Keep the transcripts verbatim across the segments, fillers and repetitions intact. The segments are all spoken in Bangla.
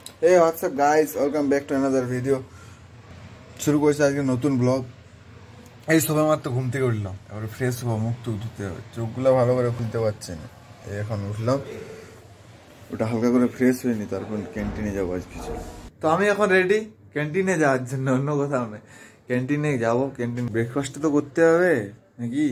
Hey, what's up guys? Welcome back to another video. শুরু করছি আজকে নতুন ব্লগ। এই সবে মাত্র ঘুম থেকে উঠলাম, এবার ফ্রেশ হবো, মুখ টুক ধুতে হবে, চোখগুলো ভালো করে খুলতে পারছি না। এই এখন উঠলাম, ওটা হালকা করে ফ্রেশ হয়ে নি, তারপর ক্যান্টিনে যাবো আজ কিছু। তো আমি এখন রেডি ক্যান্টিনে যাওয়ার জন্য, অন্য কোথাও নয়, ক্যান্টিনে যাবো। ক্যান্টিন ব্রেকফাস্ট তো করতে হবে নাকি।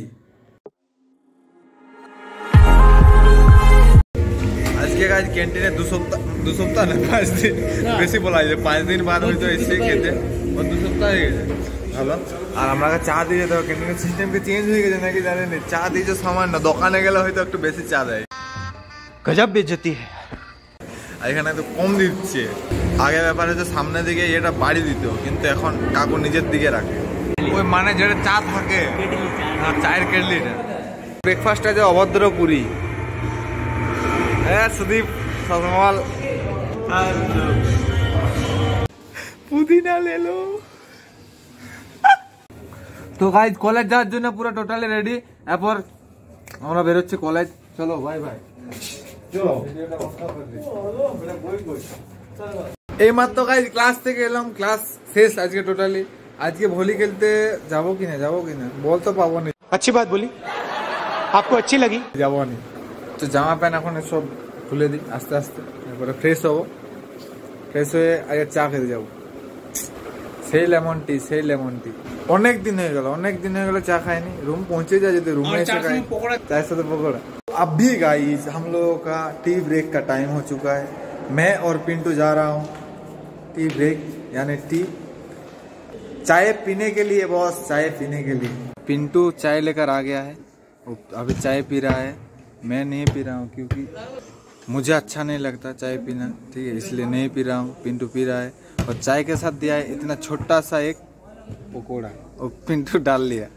আজকে আজ ক্যান্টিনে দু সপ্তাহ দু সপ্তাহ না পাঁচ দিন বেশি বলা যায়, পাঁচ দিন বাদ হয়তো এসে খেতে, ও দু সপ্তাহ হয়ে গেছে ভালো। আর আমরা চা দিয়ে যেতে হবে, ক্যান্টিনের সিস্টেম কি চেঞ্জ হয়ে গেছে নাকি জানেন। চা দিয়েছে সামান্য, দোকানে গেলে হয়তো একটু বেশি চা দেয়। গজব বেজতি আর এখানে তো কম দিচ্ছে। আগে ব্যাপার হচ্ছে সামনে দিকে এটা বাড়ি দিত, কিন্তু এখন কাকু নিজের দিকে রাখে। ওই মানে যেটা চা থাকে, চায়ের কেটলিটা। ব্রেকফাস্ট আছে অভদ্র পুরি। হ্যাঁ সুদীপ সজমাল পুদিনা লেলো। তো গাইজ কলেজ যাওয়ার জন্য পুরো টোটালি রেডি। এরপর আমরা বেরোচ্ছি কলেজ। চলো ভাই ভাই এই মাত্র গাইজ ক্লাস থেকে এলাম, ক্লাস শেষ আজকে টোটালি। আজকে ভলি খেলতে যাবো কিনা যাবো কিনা বল তো পাবো না। अच्छी बात बोली, आपको अच्छी लगी। যাবো না, তো জামা প্যান্ট এখন সব খুলে দিই আস্তে আস্তে, তারপরে ফ্রেশ হবো। ফ্রেশ হয়ে আগে চা খেতে যাবো। সেই লেমন টি, সেই লেমন টি অনেক দিন হয়ে গেল, অনেক দিন হয়ে গেল চা খাইনি। रूम पहुंचे जाए যদি रूम में से खाए चाय से पकौड़ा। अब भी गाइस हम लोगों का टी ब्रेक का टाइम हो चुका है। मैं और पिंटू जा रहा हूँ टी ब्रेक, यानी टी चाय पीने के लिए। बॉस चाय पीने के लिए पिंटू चाय लेकर आ गया है, अभी चाय पी रहा है। मैं नहीं पी रहा हूँ क्योंकि मुझे अच्छा नहीं लगता चाय पीना, ठीक है, इसलिए नहीं पी रहा हूँ। पिंटू पी रहा है और चाय के साथ दिया है इतना छोटा सा एक पकौड़ा, और पिंटू डाल लिया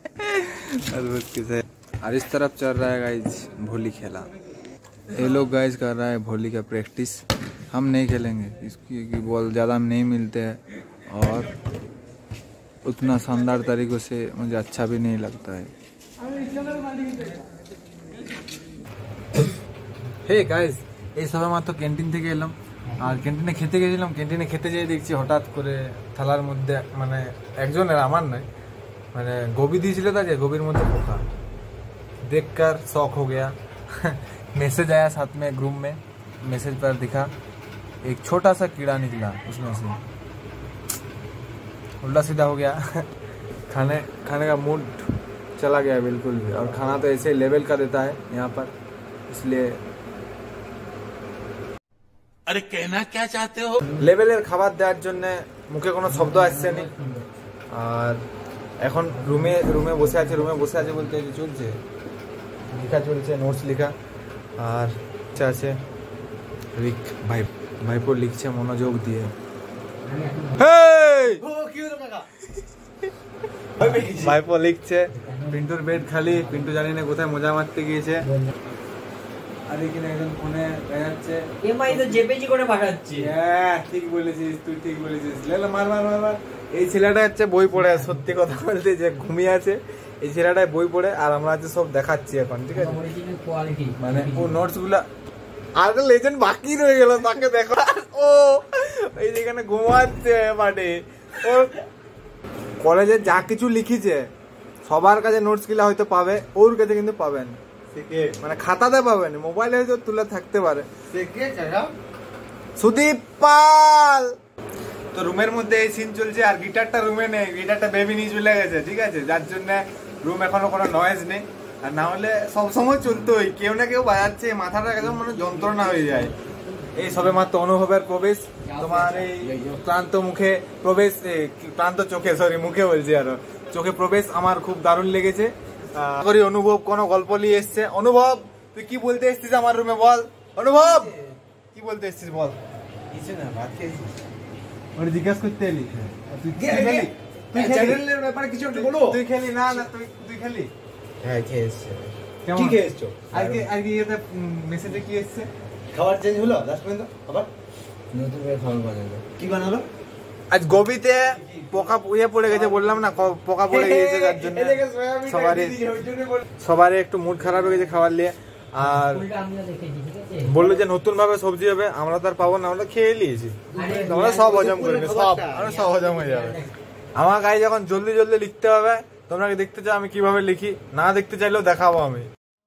और इस तरफ चल रहा है गाइज भोली खेला। ये लोग गाइज कर रहा है भोली का प्रैक्टिस। हम नहीं खेलेंगे इसकी बॉल ज़्यादा नहीं मिलते हैं, और उतना शानदार तरीक़ों से मुझे अच्छा भी नहीं लगता है। হে গাইজ এই সবে মাত্র ক্যান্টিন থেকে এলাম, আর ক্যান্টিনে খেতে গেছিলাম। ক্যান্টিনে খেতে যেয়ে দেখছি হঠাৎ করে থালার মধ্যে, মানে একজনের, আমার নয়, মানে গোবি দিয়েছিল, তা যে গোবির মধ্যে পোকা। देखकर शौक हो गया। मैसेज आया साथ में ग्रुप में, मैसेज पर दिखा एक छोटा सा कीड़ा निकला उसमें से, उल्टा सीधा हो गया। खाने खाने का मूड चला गया बिल्कुल भी। और खाना तो ऐसे लेवल का देता है यहाँ पर, इसलिए अरे कहना क्या चाहते हो। লেভেলের খাবার দেওয়ার জন্য মুখে কোনো শব্দ আসছে না। আর এখন রুমে রুমে বসে আছে, রুমে বসে আছে বলতে চলছে লেখা চলছে, নোটস লেখা। আর আছে রিক ভাই, ভাইপো লিখছে মনোযোগ দিয়ে। ভাইপো লিখছে। পিন্টুর বেড খালি, পিন্টু জানি না কোথায় মজা মারতে গিয়েছে। আর এখানে একজন ফোনে দেখাচ্ছে, এমআই তো জেপিজি করে পাঠাচ্ছে। হ্যাঁ ঠিক বলেছিস, তুই ঠিক বলেছিস। লেলা মার মার মার মার। এই ছেলেটা হচ্ছে বই পড়ে, সত্যি কথা বলতে যে ঘুমিয়ে আছে এই ছেলেটাই বই পড়ে, আর আমরা হচ্ছে সব দেখাচ্ছি এখন, ঠিক আছে। মানে ও নোটস গুলা, আর লেজেন্ড বাকি রয়ে গেল, তাকে দেখো। ও এই যেখানে ঘুমাচ্ছে মাঠে, ওর কলেজে যা কিছু লিখিছে সবার কাছে নোটস গুলা হয়তো পাবে, ওর কাছে কিন্তু পাবেন, মানে খাতাতে পাবেন, মোবাইলে হয়তো তুলে থাকতে পারে। সুদীপ পাল। তো রুমের মধ্যে এই সিন চলছে, আর গিটারটা রুমে নেই, গিটারটা বেবি নিয়ে চলে গেছে, ঠিক আছে, যার জন্য রুম এখনো কোনো নয়েজ নেই। আর না হলে সবসময় চলতোই, কেউ না কেউ বাজাচ্ছে, মাথাটা একদম মানে যন্ত্রণা হয়ে যায়। এই সবে মাত্র অনুভবের প্রবেশ, তোমার এই ক্লান্ত মুখে প্রবেশ, ক্লান্ত চোখে, সরি মুখে বলছি, আরো চোখে প্রবেশ আমার খুব দারুণ লেগেছে। করি অনুভব কোনো গল্প নিয়ে এসছে। অনুভব তুই কি বলতে এসছিস আমার রুমে, বল। অনুভব কি বলতে এসছিস বল। কিছু না, ভাত খেয়েছিস, ওরে জিজ্ঞাসা করতে এলি। তুই খেলি, তুই চ্যানেলের ব্যাপারে কিছু একটা বলো। তুই খেলি না না তুই তুই খেলি? হ্যাঁ খেয়েছি। কি খেয়েছো আজকে? আজকে এতে মেসেজে কি এসছে? খাবার চেঞ্জ হলো লাস্ট পর্যন্ত, আবার নতুন করে খাবার বানালো। কি বানালো? আজ গোবিতে পোকা ইয়ে পড়ে গেছে, বললাম না পোকা পড়ে গিয়েছে, যার জন্য সবারই সবারই একটু মুড খারাপ হয়ে গেছে খাবার নিয়ে। আর বললো যে নতুন ভাবে সবজি হবে, আমরা তো আর পাবো না, আমরা খেয়ে নিয়েছি, আমরা সব হজম করিনি, সব আমরা সব হজম হয়ে যাবে। আমার গায়ে যখন জলদি জলদি লিখতে হবে, তোমরা কি দেখতে চাও আমি কিভাবে লিখি? না দেখতে চাইলেও দেখাবো আমি।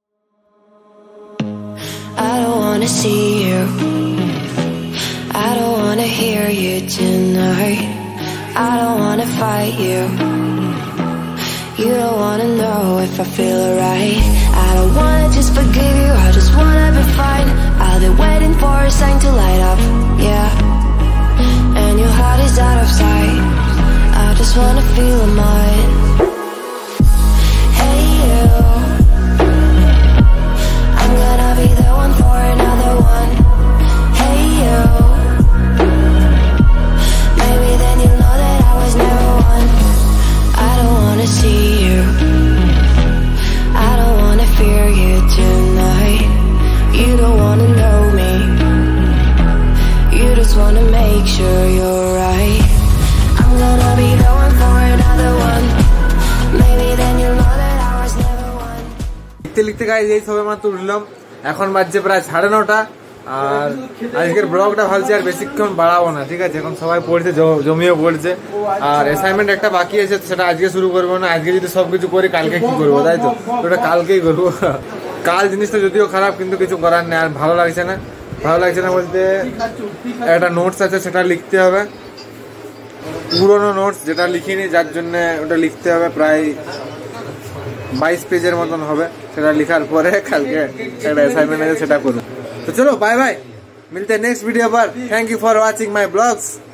I don't wanna see you, I don't wanna hear you tonight, I don't wanna fight you, you don't wanna know if I feel alright, I don't wanna just forgive you, I just wanna be fine, I'll be waiting for a sign to light up, yeah, and your heart is out of sight, I just wanna feel mine. Hey you, I'm gonna be the one for another one. Hey you, maybe then you'll know that I was never one. I don't wanna see you, I don't wanna fear you tonight, you don't wanna know me, you just wanna make sure you're right. I'm gonna be the one for another one, maybe then you'll know that I was never one. লিখতে লিখতে গাইজ এই সবে মাত্র উঠলাম, এখন বাজছে প্রায় সাড়ে নটা। আর আজকের ব্লগটা ভাবছি আর বেশিক্ষণ বাড়াবো না, ঠিক আছে? এখন সবাই পড়ছে, জমিয়ে পড়ছে, আর অ্যাসাইনমেন্ট একটা বাকি আছে, সেটা আজকে শুরু করবো না। আজকে যদি সবকিছু করি কালকে কি করবো, তাই তো? ওটা কালকেই করবো। কাল জিনিসটা যদিও খারাপ, কিন্তু কিছু করার নেই। আর ভালো লাগছে না, ভালো লাগছে না বলতে একটা নোটস আছে সেটা লিখতে হবে, পুরোনো নোটস যেটা লিখিনি, যার জন্য ওটা লিখতে হবে, প্রায় বাইশ পেজের মতন হবে। সেটা লিখার পরে কালকে একটা অ্যাসাইনমেন্ট আছে সেটা করবো। तो चलो बाय बाय, मिलते हैं नेक्स्ट वीडियो पर। Thank you for watching my blogs.